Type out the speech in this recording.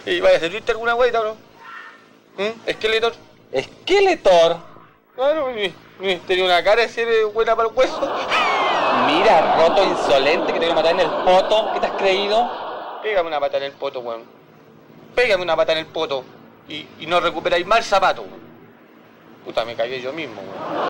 ¿Y vaya a servirte alguna hueita o no? ¿Skeletor? ¿Skeletor? Claro, tenía una cara de ser buena para el hueso. Mira, roto insolente, que te voy a matar en el poto. ¿Qué te has creído? Pégame una pata en el poto, weón. Pégame una pata en el poto. Y no recuperáis más el zapato, weón. Puta, me cagué yo mismo, weón.